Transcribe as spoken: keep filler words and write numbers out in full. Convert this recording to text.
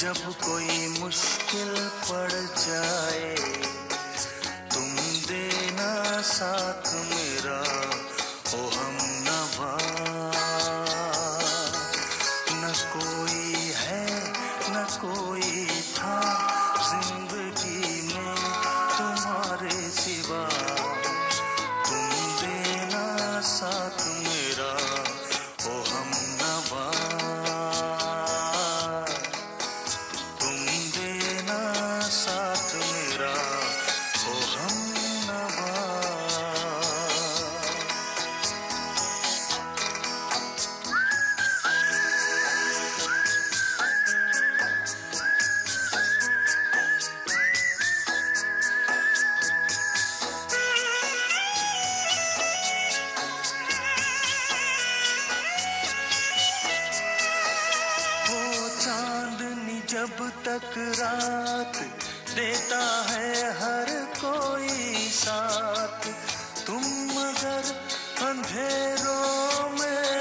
जब कोई मुश्किल पड़ जाए तुम देना साथ मेरा, ओ हमनवा। न कोई है न कोई था जिंदगी में तुम्हारे सिवा, तुम देना साथ मेरा, ओ हमनवा। जब तक रात देता है हर कोई साथ, तुम मगर अंधेरों में